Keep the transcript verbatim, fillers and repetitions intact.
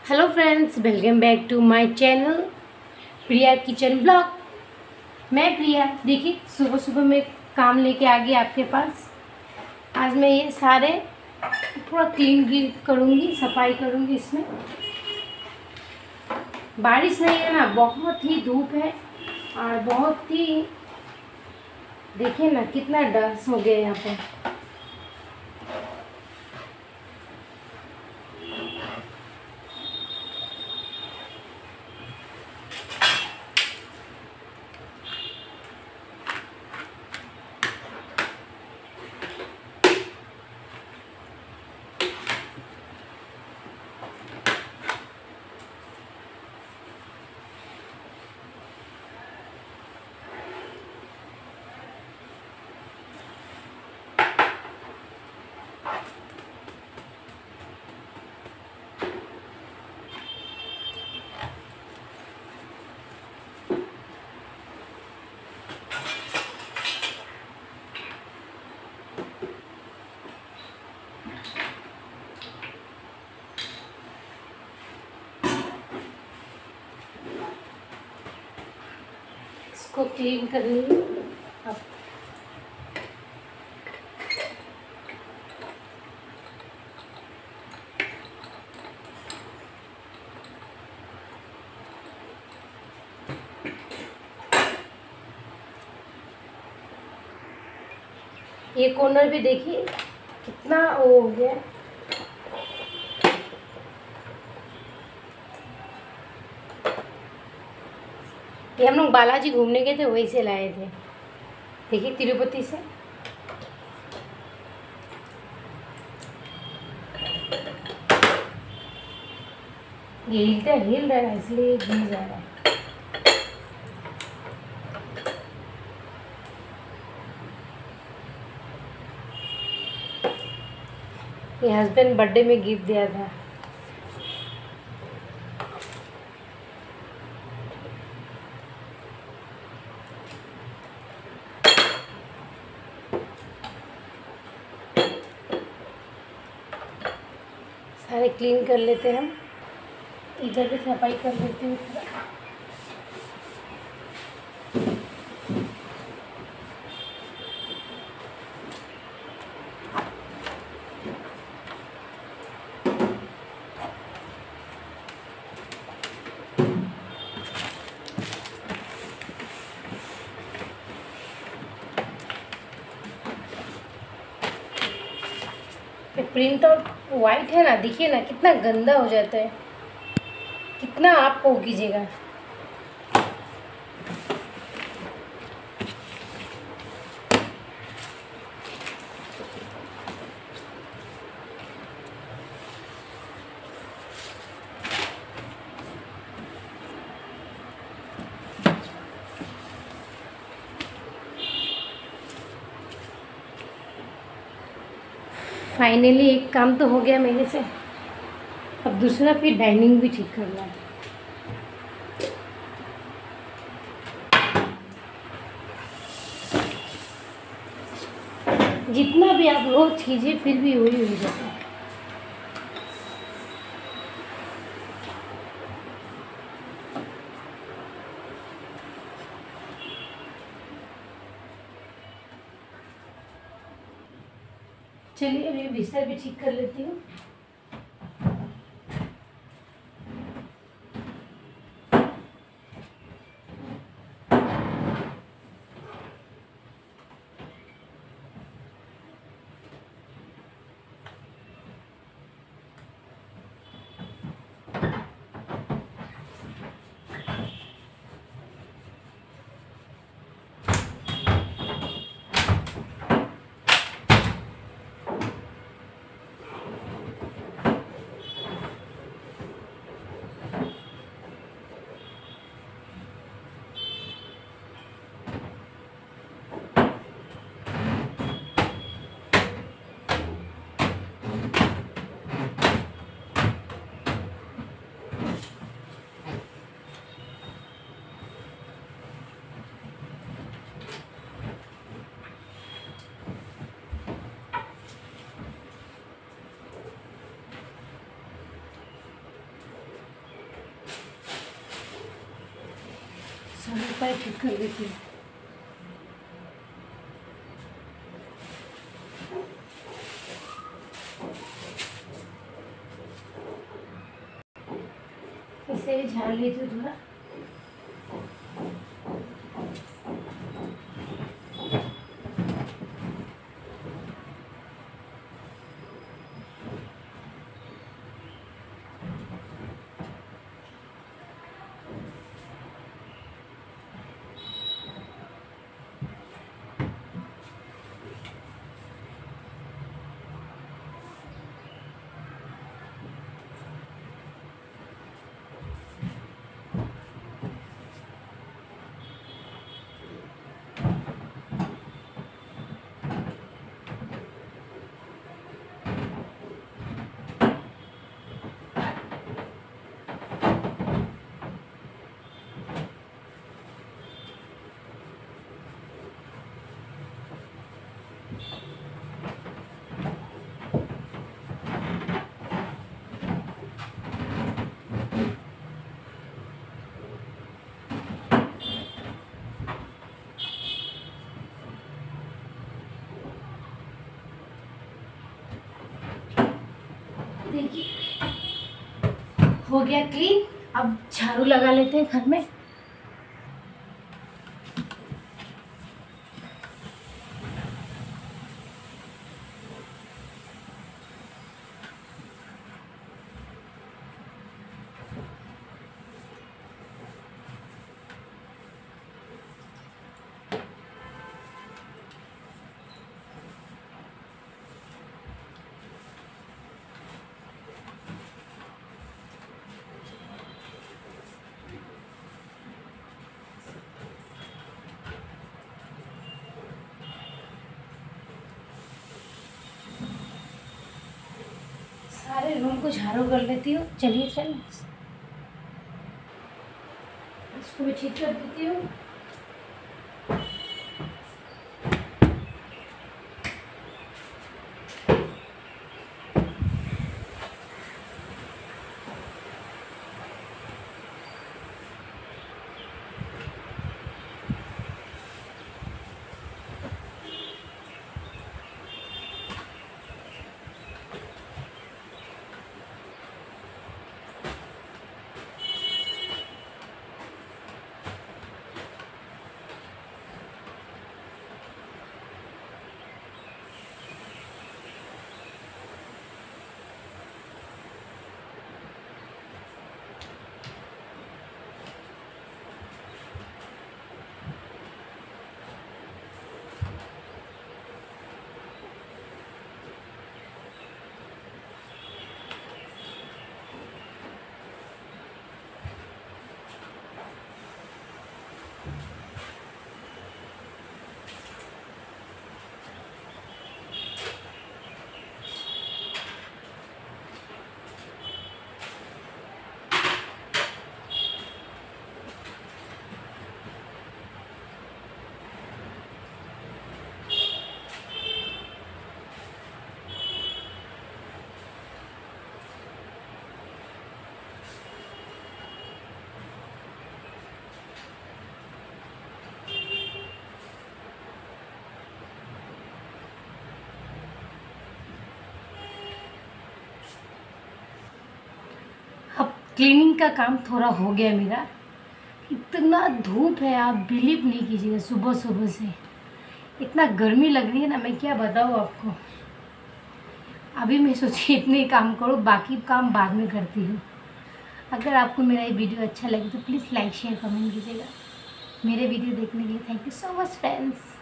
Hello friends, welcome back to my channel Priya kitchen blog. मैं प्रिया। देखिए, सुबह सुबह मैं काम लेके आ गई आपके पास। आज मैं ये सारे पूरा क्लीन करूँगी, सफाई करूँगी। इसमें बारिश नहीं है ना, बहुत ही धूप है और बहुत ही, देखिए ना कितना डस्ट हो गया यहाँ पर। इसको क्लीन कर लीजिए अब। ये कॉर्नर भी देखिए कितना वो हो गया। ये हम लोग बालाजी घूमने गए थे, वहीं से लाए थे। देखिए, तिरुपति से। ये हिलता हिल रहा है, इसलिए गिर जा रहा है। ये हस्बैंड बर्थडे में गिफ्ट दिया था। सारे क्लीन कर लेते हैं हम। इधर भी सफाई कर लेते हैं थोड़ा। प्रिंट आउट वाइट है ना, देखिए ना कितना गंदा हो जाता है। कितना आप को कीजिएगा। फाइनली एक काम तो हो गया मेरे से। अब दूसरा फिर डाइनिंग भी ठीक करना है। जितना भी आप रोज कीजिए फिर भी वही हो जाता है। चलिए, अभी बिस्तर भी ठीक कर लेती हूँ। झाड़ू पर ठीक कर देती हूँ। इसे भी झाड़ लेती हूँ थोड़ा। देखिए हो गया क्लीन। अब झाड़ू लगा लेते हैं घर में। सारे रूम को झाड़ू कर लेती हूँ। चलिए चल इसको भी ठीक कर देती हूँ। अब क्लीनिंग का काम थोड़ा हो गया मेरा। इतना धूप है आप बिलीव नहीं कीजिएगा। सुबह सुबह से इतना गर्मी लग रही है ना, मैं क्या बताऊँ आपको। अभी मैं सोची इतने काम करूँ, बाकी काम बाद में करती हूँ। अगर आपको मेरा ये वीडियो अच्छा लगे तो प्लीज़ लाइक शेयर कमेंट कीजिएगा। मेरे वीडियो देखने के लिए thank you so much friends.